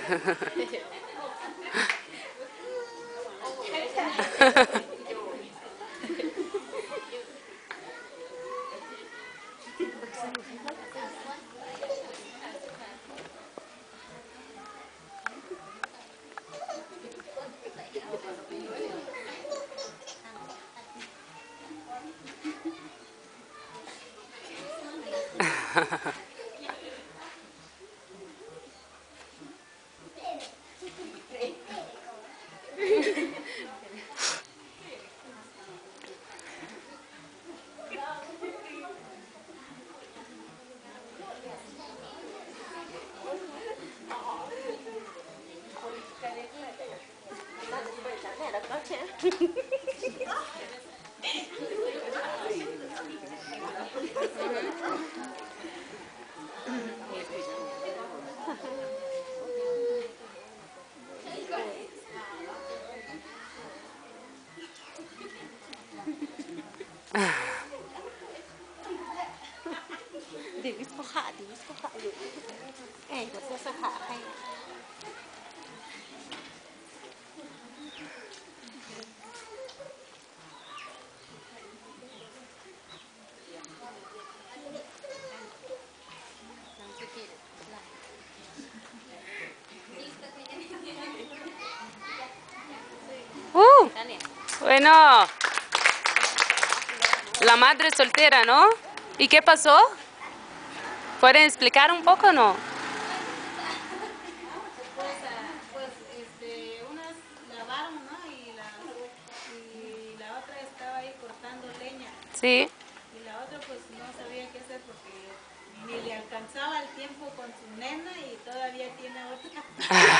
Bueno, la madre soltera, ¿no? ¿Y qué pasó? ¿Pueden explicar un poco o no? Unas lavaron, ¿no? Y la otra estaba ahí cortando leña. Sí. Y la otra pues no sabía qué hacer porque ni le alcanzaba el tiempo con su nena y todavía tiene otra.